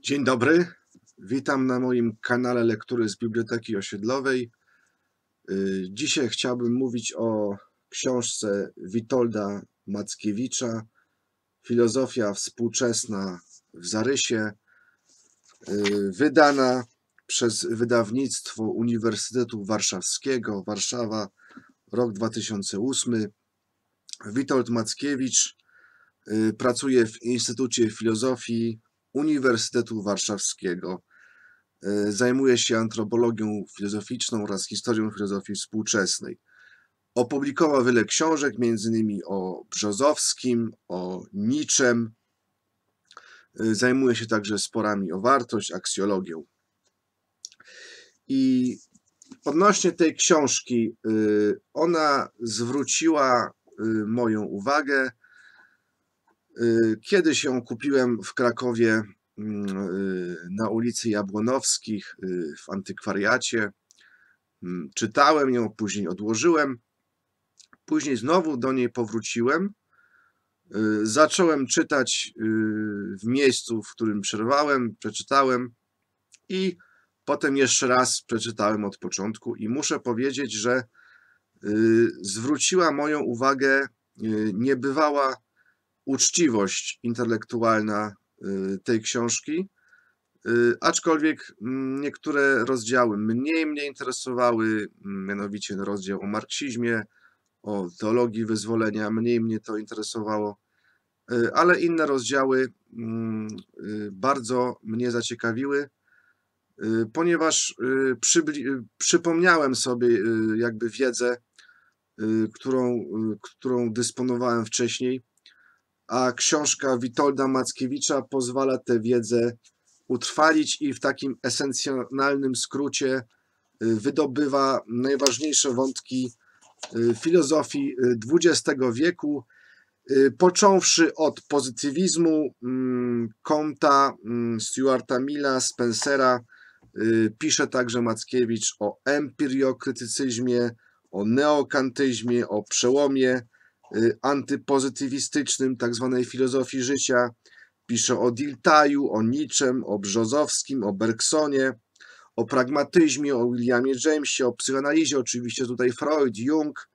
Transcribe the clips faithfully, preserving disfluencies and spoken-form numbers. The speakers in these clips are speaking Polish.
Dzień dobry, witam na moim kanale Lektury z Biblioteki Osiedlowej. Dzisiaj chciałbym mówić o książce Witolda Mackiewicza Filozofia współczesna w zarysie, wydana przez wydawnictwo Uniwersytetu Warszawskiego, Warszawa, rok dwa tysiące ósmy. Witold Mackiewicz pracuje w Instytucie Filozofii Uniwersytetu Warszawskiego. Zajmuje się antropologią filozoficzną oraz historią filozofii współczesnej. Opublikował wiele książek, między innymi o Brzozowskim, o Nietzschem. Zajmuje się także sporami o wartość, aksjologią. I odnośnie tej książki, ona zwróciła moją uwagę. Kiedyś ją kupiłem w Krakowie na ulicy Jabłonowskich w antykwariacie. Czytałem ją, później odłożyłem. Później znowu do niej powróciłem. Zacząłem czytać w miejscu, w którym przerwałem, przeczytałem i potem jeszcze raz przeczytałem od początku i muszę powiedzieć, że zwróciła moją uwagę niebywała uczciwość intelektualna tej książki, aczkolwiek niektóre rozdziały mniej mnie interesowały, mianowicie rozdział o marksizmie, o teologii wyzwolenia, mniej mnie to interesowało, ale inne rozdziały bardzo mnie zaciekawiły, ponieważ przypomniałem sobie jakby wiedzę, którą, którą dysponowałem wcześniej, a książka Witolda Mackiewicza pozwala tę wiedzę utrwalić i w takim esencjonalnym skrócie wydobywa najważniejsze wątki filozofii dwudziestego wieku, począwszy od pozytywizmu Comte'a, StuartaIlla, Spencera. Pisze także Mackiewicz o empiriokrytycyzmie, o neokantyzmie, o przełomie antypozytywistycznym tak zwanej filozofii życia. Pisze o Dilthaju, o Nietzschem, o Brzozowskim, o Bergsonie, o pragmatyzmie, o Williamie Jamesie, o psychoanalizie, oczywiście tutaj Freud, Jung,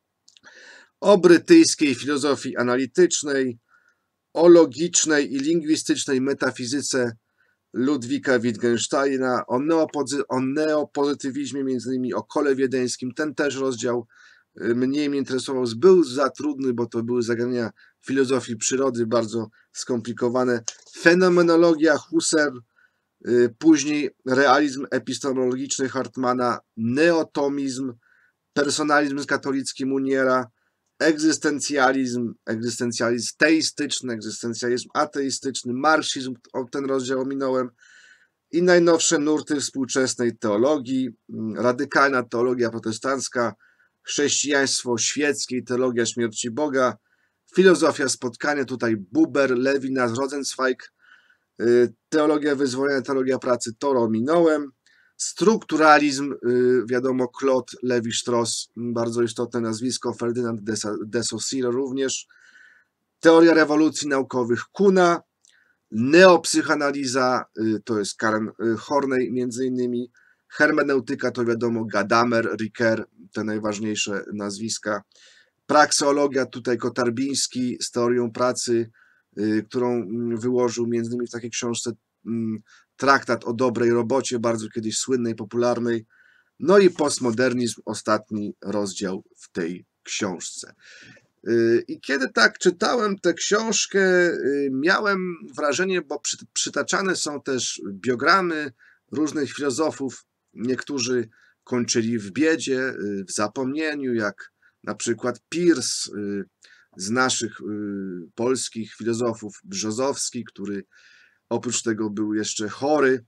o brytyjskiej filozofii analitycznej, o logicznej i lingwistycznej metafizyce Ludwika Wittgensteina, o, neopozy o neopozytywizmie, między innymi o Kole Wiedeńskim. Ten też rozdział mniej mnie interesował, był za trudny, bo to były zagadnienia filozofii przyrody, bardzo skomplikowane. Fenomenologia Husserl, później realizm epistemologiczny Hartmana, neotomizm, personalizm katolicki Muniera, egzystencjalizm, egzystencjalizm teistyczny, egzystencjalizm ateistyczny, marksizm, ten rozdział ominąłem, i najnowsze nurty współczesnej teologii, radykalna teologia protestancka, chrześcijaństwo świeckie, teologia śmierci Boga, filozofia spotkania, tutaj Buber, Lewinas, Rosenzweig, teologia wyzwolenia, teologia pracy, to ominąłem, strukturalizm, wiadomo, Claude Lévi-Strauss, bardzo istotne nazwisko, Ferdynand de Saussure również, teoria rewolucji naukowych Kuna, neopsychoanaliza, to jest Karen Horney między innymi, hermeneutyka to wiadomo Gadamer, Ricoeur, te najważniejsze nazwiska, prakseologia, tutaj Kotarbiński z teorią pracy, którą wyłożył między innymi w takiej książce Traktat o dobrej robocie, bardzo kiedyś słynnej, popularnej, no i postmodernizm, ostatni rozdział w tej książce. I kiedy tak czytałem tę książkę, miałem wrażenie, bo przytaczane są też biogramy różnych filozofów, niektórzy kończyli w biedzie, w zapomnieniu, jak na przykład Peirce, z naszych polskich filozofów, Brzozowski, który oprócz tego był jeszcze chory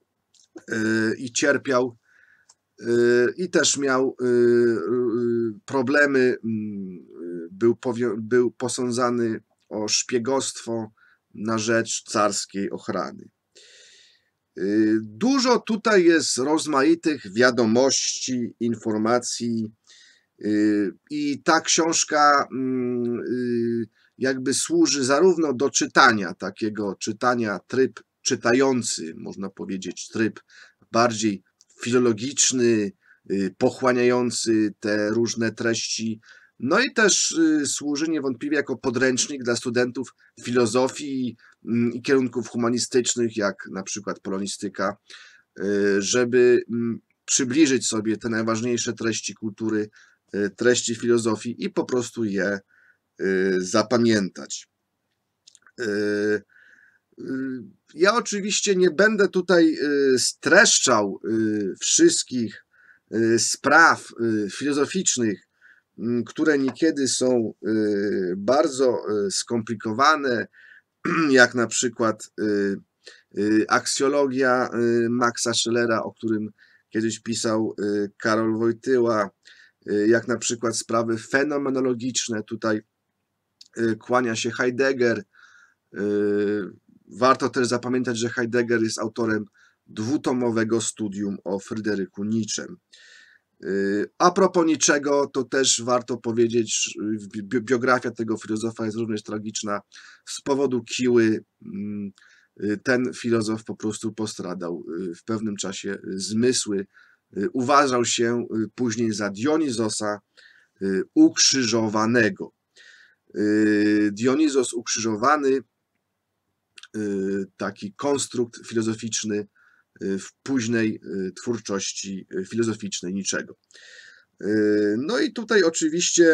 i cierpiał, i też miał problemy, był, był posądzany o szpiegostwo na rzecz carskiej ochrany. Dużo tutaj jest rozmaitych wiadomości, informacji i ta książka jakby służy zarówno do czytania, takiego czytania tryb czytający, można powiedzieć, tryb bardziej filologiczny, pochłaniający te różne treści. No i też służy niewątpliwie jako podręcznik dla studentów filozofii i kierunków humanistycznych, jak na przykład polonistyka, żeby przybliżyć sobie te najważniejsze treści kultury, treści filozofii i po prostu je zapamiętać. Ja oczywiście nie będę tutaj streszczał wszystkich spraw filozoficznych, które niekiedy są bardzo skomplikowane, jak na przykład aksjologia Maxa Schellera, o którym kiedyś pisał Karol Wojtyła, jak na przykład sprawy fenomenologiczne. Tutaj kłania się Heidegger. Warto też zapamiętać, że Heidegger jest autorem dwutomowego studium o Fryderyku Nietzschem. A propos Nietzschego, to też warto powiedzieć, biografia tego filozofa jest również tragiczna. Z powodu kiły ten filozof po prostu postradał w pewnym czasie zmysły. Uważał się później za Dionizosa ukrzyżowanego. Dionizos ukrzyżowany, taki konstrukt filozoficzny w późnej twórczości filozoficznej Nietzschego. No i tutaj oczywiście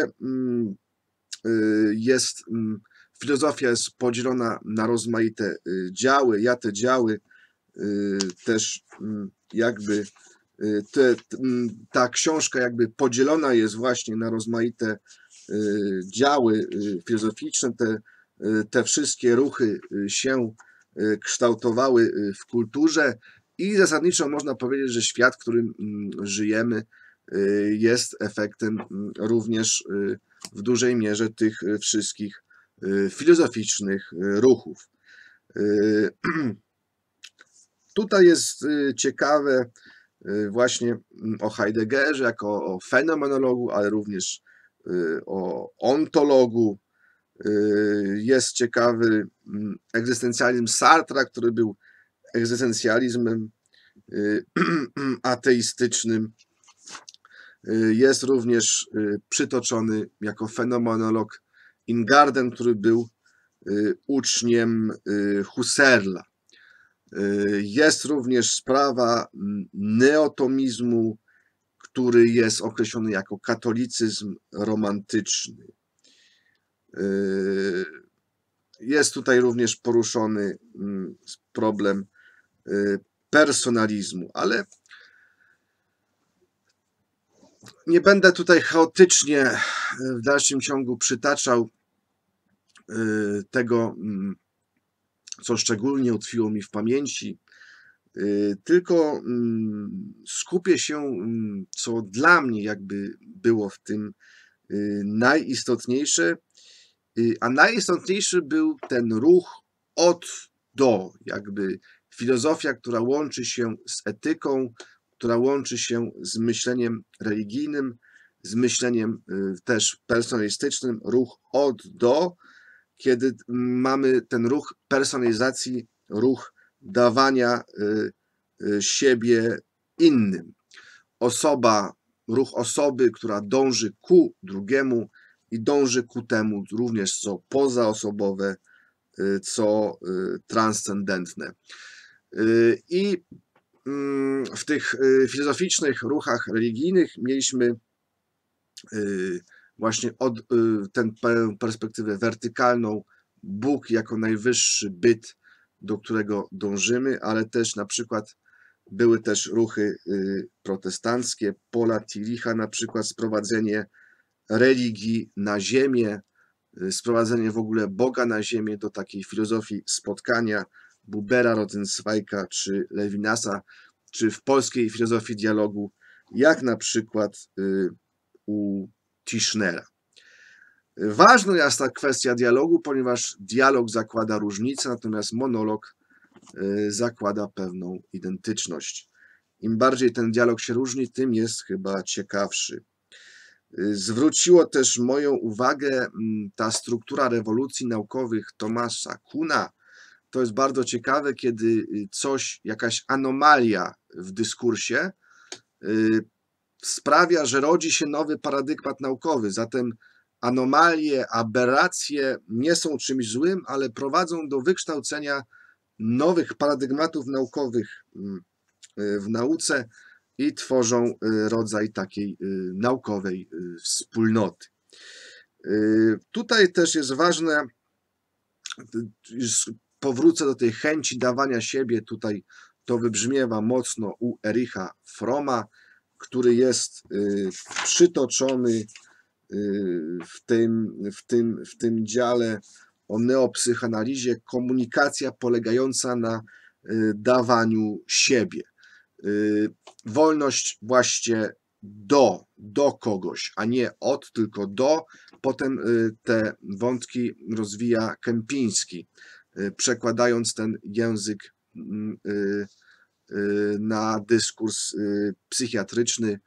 jest, filozofia jest podzielona na rozmaite działy. Ja te działy też jakby, te, ta książka jakby podzielona jest właśnie na rozmaite działy filozoficzne. Te, te wszystkie ruchy się kształtowały w kulturze i zasadniczo można powiedzieć, że świat, w którym żyjemy, jest efektem również w dużej mierze tych wszystkich filozoficznych ruchów. Tutaj jest ciekawe właśnie o Heideggerze jako o fenomenologu, ale również o ontologu. Jest ciekawy egzystencjalizm Sartra, który był egzystencjalizmem ateistycznym. Jest również przytoczony jako fenomenolog Ingarden, który był uczniem Husserla. Jest również sprawa neotomizmu, który jest określony jako katolicyzm romantyczny. Jest tutaj również poruszony problem personalizmu, ale nie będę tutaj chaotycznie w dalszym ciągu przytaczał tego, co szczególnie utkwiło mi w pamięci, tylko skupię się, co dla mnie jakby było w tym najistotniejsze, a najistotniejszy był ten ruch od do, jakby filozofia, która łączy się z etyką, która łączy się z myśleniem religijnym, z myśleniem też personalistycznym, ruch od do, kiedy mamy ten ruch personalizacji, ruch dawania siebie innym. Osoba, ruch osoby, która dąży ku drugiemu i dąży ku temu również co pozaosobowe, co transcendentne. I w tych filozoficznych ruchach religijnych mieliśmy właśnie od, tę perspektywę wertykalną, Bóg jako najwyższy byt, do którego dążymy, ale też na przykład były też ruchy protestanckie, Paula Tillicha, na przykład sprowadzenie religii na ziemię, sprowadzenie w ogóle Boga na ziemię do takiej filozofii spotkania, Bubera, Rosenzweika czy Levinasa, czy w polskiej filozofii dialogu, jak na przykład u Tischnera. Ważna jest ta kwestia dialogu, ponieważ dialog zakłada różnicę, natomiast monolog zakłada pewną identyczność. Im bardziej ten dialog się różni, tym jest chyba ciekawszy. Zwróciło też moją uwagę ta struktura rewolucji naukowych Thomasa Kuhna, to jest bardzo ciekawe, kiedy coś, jakaś anomalia w dyskursie sprawia, że rodzi się nowy paradygmat naukowy. Zatem anomalie, aberracje nie są czymś złym, ale prowadzą do wykształcenia nowych paradygmatów naukowych w nauce i tworzą rodzaj takiej naukowej wspólnoty. Tutaj też jest ważne, powrócę do tej chęci dawania siebie, tutaj to wybrzmiewa mocno u Ericha Fromma, który jest przytoczony w tym, w tym, w tym dziale o neopsychoanalizie, komunikacja polegająca na dawaniu siebie. Wolność właśnie do, do kogoś, a nie od, tylko do. Potem te wątki rozwija Kępiński, przekładając ten język na dyskurs psychiatryczny.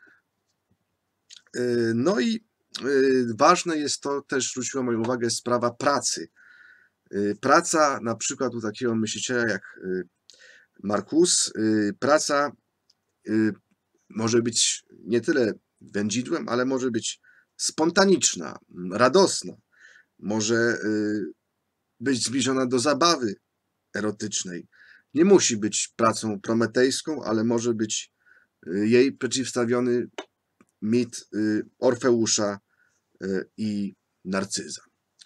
No i ważne jest to, też zwróciła moją uwagę, sprawa pracy. Praca na przykład u takiego myśliciela jak Marcuse, praca może być nie tyle wędzidłem, ale może być spontaniczna, radosna, może być zbliżona do zabawy erotycznej. Nie musi być pracą prometejską, ale może być jej przeciwstawiony mit Orfeusza i Narcyza.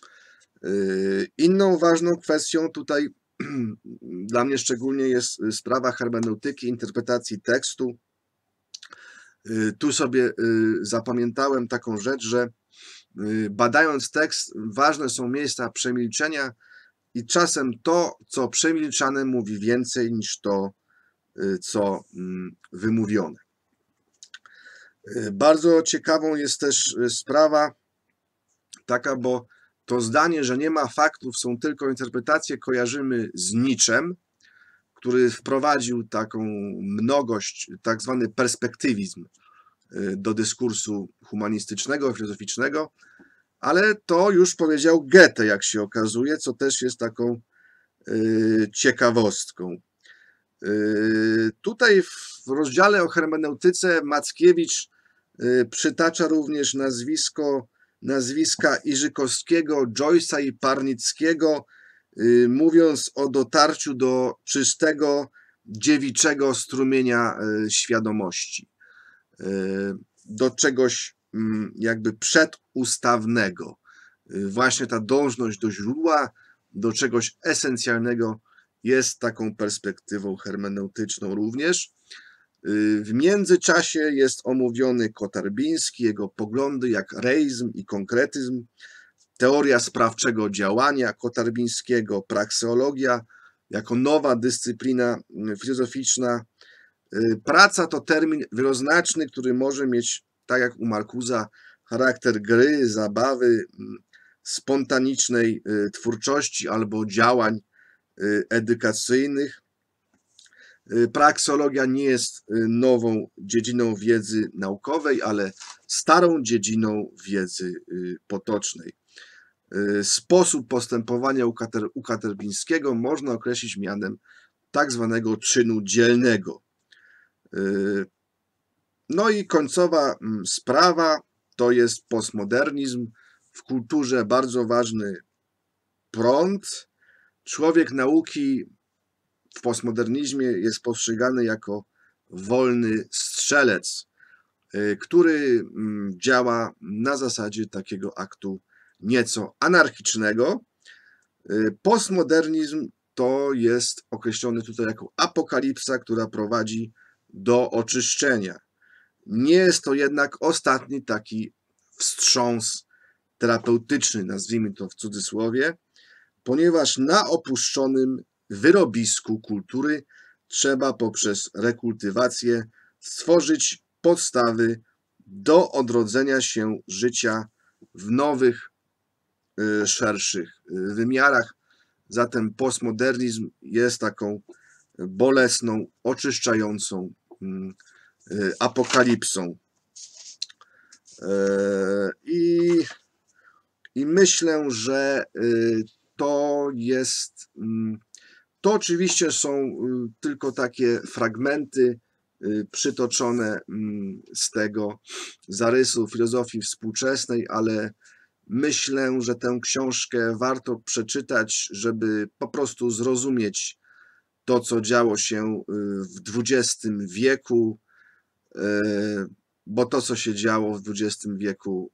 Inną ważną kwestią tutaj dla mnie szczególnie jest sprawa hermeneutyki, interpretacji tekstu. Tu sobie zapamiętałem taką rzecz, że badając tekst, ważne są miejsca przemilczenia i czasem to, co przemilczane, mówi więcej niż to, co wymówione. Bardzo ciekawą jest też sprawa taka, bo to zdanie, że nie ma faktów, są tylko interpretacje, kojarzymy z Nietzschem, który wprowadził taką mnogość, tak zwany perspektywizm do dyskursu humanistycznego, filozoficznego, ale to już powiedział Goethe, jak się okazuje, co też jest taką ciekawostką. Tutaj w rozdziale o hermeneutyce Mackiewicz przytacza również nazwisko, nazwiska Iżykowskiego, Joyce'a i Parnickiego, mówiąc o dotarciu do czystego, dziewiczego strumienia świadomości, do czegoś jakby przedustawnego. Właśnie ta dążność do źródła, do czegoś esencjalnego jest taką perspektywą hermeneutyczną również. W międzyczasie jest omówiony Kotarbiński, jego poglądy jak reizm i konkretyzm, teoria sprawczego działania Kotarbińskiego, prakseologia jako nowa dyscyplina filozoficzna. Praca to termin wieloznaczny, który może mieć, tak jak u Marcusa, charakter gry, zabawy, spontanicznej twórczości albo działań edukacyjnych. Prakseologia nie jest nową dziedziną wiedzy naukowej, ale starą dziedziną wiedzy potocznej. Sposób postępowania u Kotarbińskiego można określić mianem tak zwanego czynu dzielnego. No i końcowa sprawa to jest postmodernizm. W kulturze bardzo ważny prąd. Człowiek nauki w postmodernizmie jest postrzegany jako wolny strzelec, który działa na zasadzie takiego aktu nieco anarchicznego. Postmodernizm to jest określony tutaj jako apokalipsa, która prowadzi do oczyszczenia. Nie jest to jednak ostatni taki wstrząs terapeutyczny, nazwijmy to w cudzysłowie, ponieważ na opuszczonym wyrobisku kultury trzeba poprzez rekultywację stworzyć podstawy do odrodzenia się życia w nowych, szerszych wymiarach. Zatem postmodernizm jest taką bolesną, oczyszczającą apokalipsą. I, i myślę, że to jest To oczywiście są tylko takie fragmenty przytoczone z tego zarysu filozofii współczesnej, ale myślę, że tę książkę warto przeczytać, żeby po prostu zrozumieć to, co działo się w dwudziestym wieku, bo to, co się działo w dwudziestym wieku,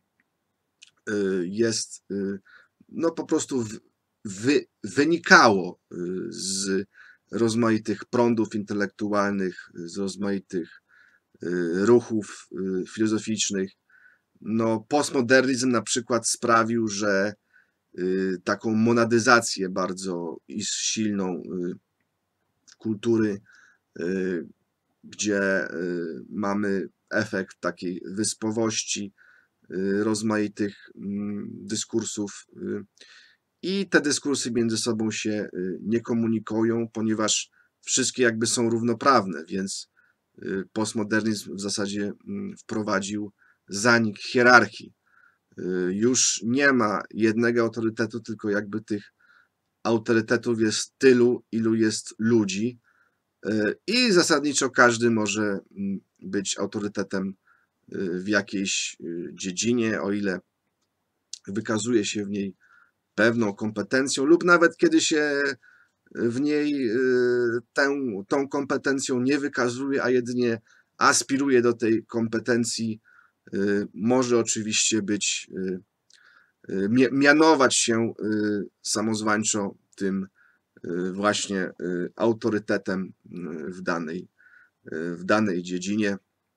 jest, no po prostu wy, wynikało z rozmaitych prądów intelektualnych, z rozmaitych ruchów filozoficznych. No, postmodernizm na przykład sprawił, że taką monadyzację bardzo silną kultury, gdzie mamy efekt takiej wyspowości rozmaitych dyskursów i te dyskursy między sobą się nie komunikują, ponieważ wszystkie jakby są równoprawne, więc postmodernizm w zasadzie wprowadził zanik hierarchii. Już nie ma jednego autorytetu, tylko jakby tych autorytetów jest tylu, ilu jest ludzi i zasadniczo każdy może być autorytetem w jakiejś dziedzinie, o ile wykazuje się w niej pewną kompetencją lub nawet kiedy się w niej tę, tą kompetencją nie wykazuje, a jedynie aspiruje do tej kompetencji, może oczywiście być, mianować się samozwańczo tym właśnie autorytetem w danej, w danej dziedzinie.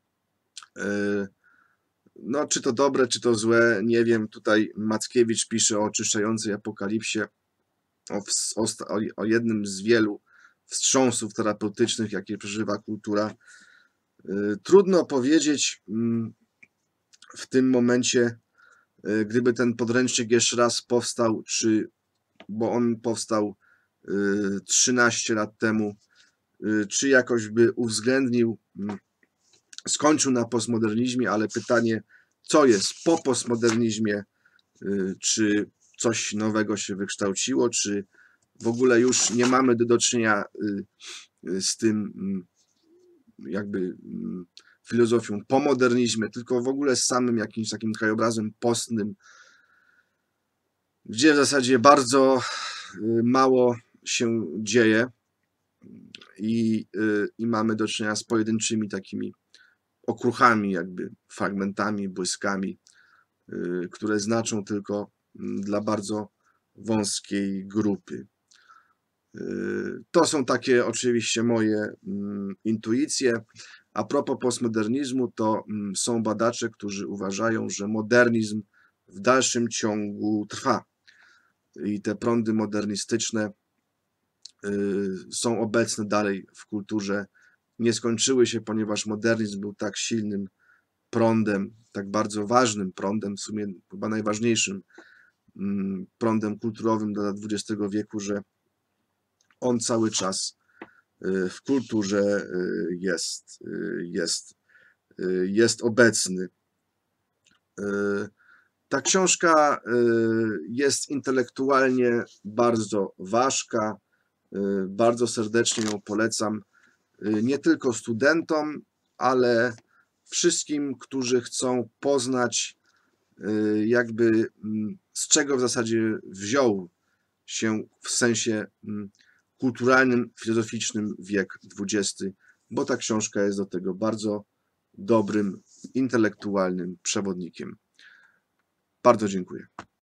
No, czy to dobre, czy to złe, nie wiem. Tutaj Mackiewicz pisze o oczyszczającej apokalipsie, o, o, o jednym z wielu wstrząsów terapeutycznych, jakie przeżywa kultura. Trudno powiedzieć w tym momencie, gdyby ten podręcznik jeszcze raz powstał, czy, bo on powstał trzynaście lat temu, czy jakoś by uwzględnił, skończył na postmodernizmie, ale pytanie, co jest po postmodernizmie, czy coś nowego się wykształciło, czy w ogóle już nie mamy do czynienia z tym jakby filozofią po modernizmie, tylko w ogóle z samym jakimś takim krajobrazem postnym, gdzie w zasadzie bardzo mało się dzieje i, i mamy do czynienia z pojedynczymi takimi okruchami, jakby fragmentami, błyskami, które znaczą tylko dla bardzo wąskiej grupy. To są takie oczywiście moje intuicje. A propos postmodernizmu, to są badacze, którzy uważają, że modernizm w dalszym ciągu trwa. I te prądy modernistyczne są obecne dalej w kulturze. Nie skończyły się, ponieważ modernizm był tak silnym prądem, tak bardzo ważnym prądem, w sumie chyba najważniejszym prądem kulturowym dla dwudziestego wieku, że on cały czas w kulturze jest, jest, jest obecny. Ta książka jest intelektualnie bardzo ważka, bardzo serdecznie ją polecam nie tylko studentom, ale wszystkim, którzy chcą poznać jakby z czego w zasadzie wziął się w sensie kulturalnym, filozoficznym wiek dwudziesty, bo ta książka jest do tego bardzo dobrym, intelektualnym przewodnikiem. Bardzo dziękuję.